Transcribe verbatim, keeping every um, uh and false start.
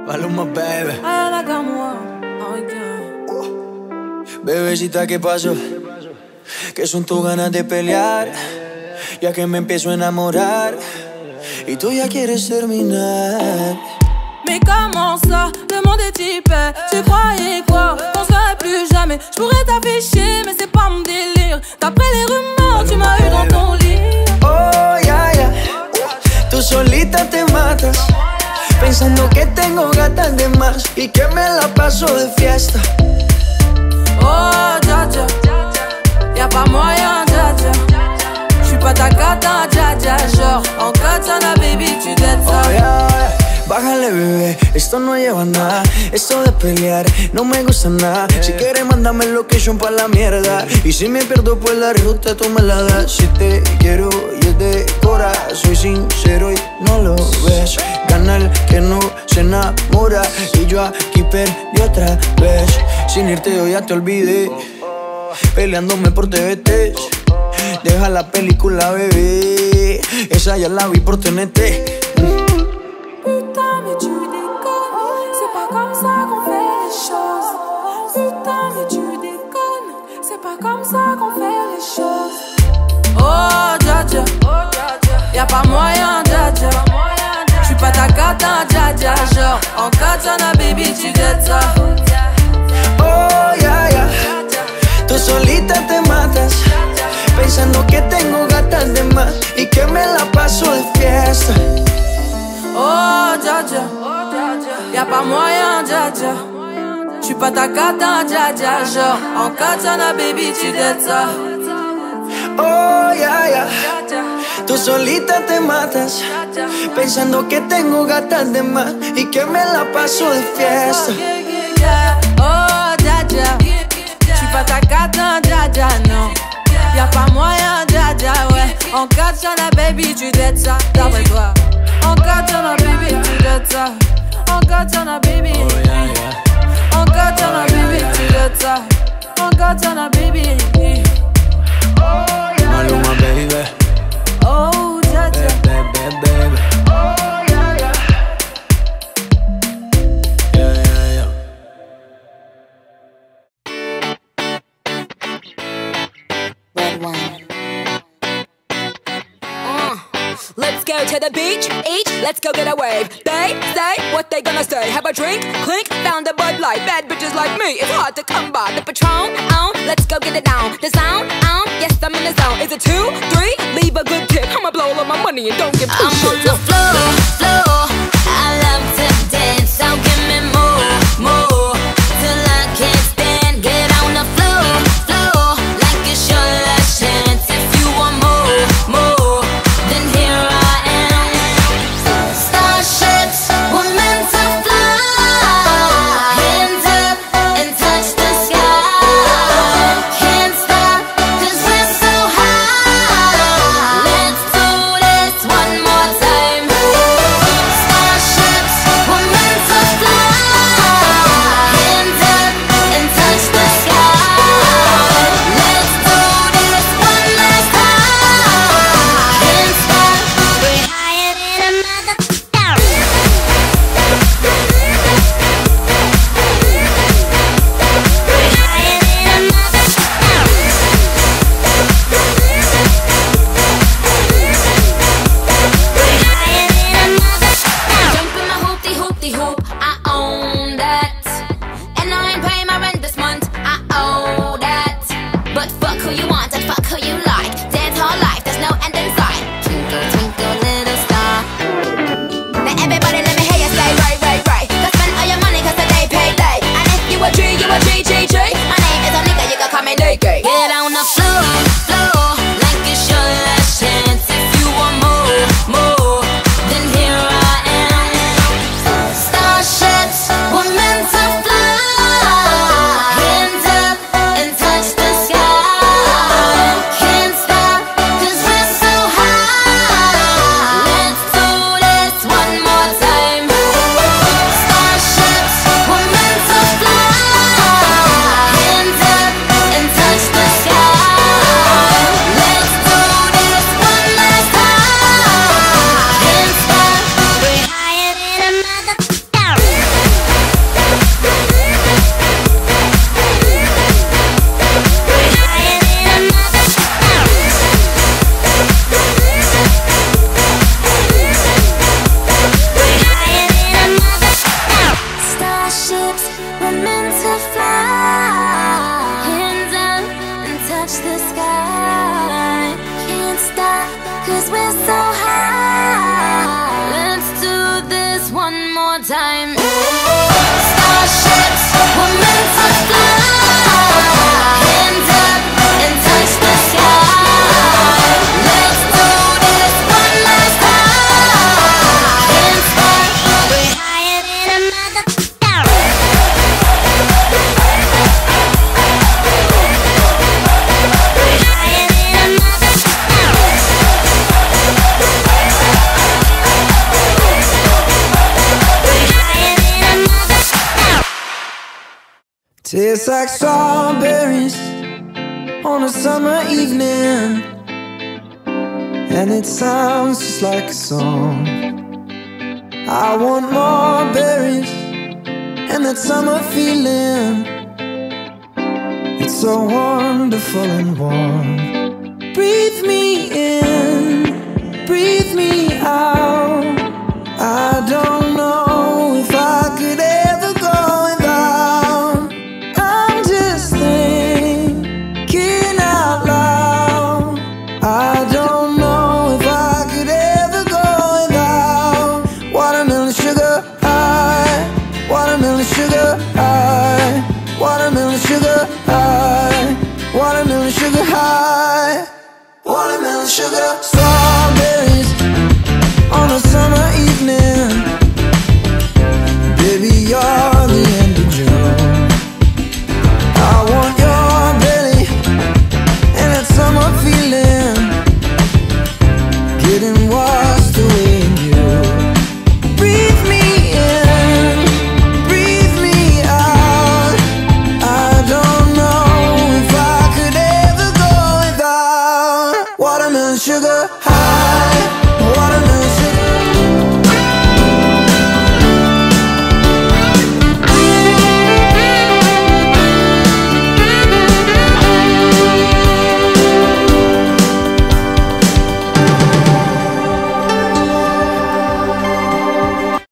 Maluma, baby. Ay, la moi. Oh, uh. Bebecita, ¿qué pasó? ¿Qué son tus ganas de pelear? Ya que me empiezo a enamorar y tú ya quieres terminar. Mais comment ça, le monde est hyper. Tu croyais quoi, qu'on serait plus jamais. Je pourrais t'afficher, mais c'est pas mon délire. D'après les rumeurs, tu m'as eu dans ton lit. Oh, ya, ya, tú solita te matas, pensando que tengo gatas de más y que me la paso de fiesta. Oh, dja dja, y'a pas moyen, dja dja. J'suis pas ta cata, dja dja. Genre, en katana, baby, tu dettes ça. Oh, yeah, yeah. Bájale, bebé, esto no lleva nada. Esto de pelear no me gusta nada. Si quieres, mándame location pa' la mierda. Y si me pierdo, pues la ruta tú me la das. Si te quiero y es de cora, soy sincero y no lo ves. Gana el que no se enamora y yo aquí perdí otra vez. Sin irte yo ya te olvidé, peleándome por T V T. Deja la película, bebé, esa ya la vi por T N T. Putain, mais tu déconnes, c'est pas comme ça qu'on fait les choses. Putain, mais tu déconnes, c'est pas comme ça qu'on fait les choses. Oh, dja dja, y'a pas moyen, dja dja. J'suis pas ta cata, dja dja. Genre, en katana, baby, tu dettes ça. Oh, ya, ya, tú solita te matas, pensando que tengo gatas de más y que me la paso de fiesta. Oh, dja dja, y'a pas moyen, dja dja. J'suis pas ta cata, dja dja. Genre, en katana, baby, tu dettes ça. Oh, ya, ya, tú solita te matas, pensando que tengo gatas de más y que me la paso de fiesta. Oh, dja dja, j'suis pas ta cata, dja dja, non. Y'a pas moyen, dja dja, ouais. En katana, baby, tu dettes ça. D'après toi. En katana, baby, tu dettes ça. En katana, baby. Oh, yeah, yeah. En katana, baby, tu dettes ça. En katana, baby. Maluma, baby. Oh, dja dja. Baby, baby, baby. Oh, yeah, yeah. Yeah, yeah, yeah. Red wine. Uh, let's go to the beach, each, let's go get a wave. They say what they gonna say. Have a drink, clink, found a Bud Light. Bad bitches like me, it's hard to come by. The Patron, on, let's go get it down. The sound, on, yes I'm in the zone. Is it two, three? Leave a good tip. I'ma blow all of my money and don't give two I'm shits. on the floor, floor. I love to dance, so give me more, more. Till I can't stand, get on the floor, floor. Like it's your last chance. If you want more, more, then here I am. Starships were meant to fly. Hands up and touch the sky. Can't stop, cause we're so high. Let's do this one more time. 'cause we're so high. Let's do this one more time. Starships were meant to fly. Hands up and touch the sky. Let's do this one last time. Can't stop, we're higher than a mother. Tastes like strawberries on a summer evening, and it sounds just like a song. I want more berries and that summer feeling. It's so wonderful and warm. Breathe me in.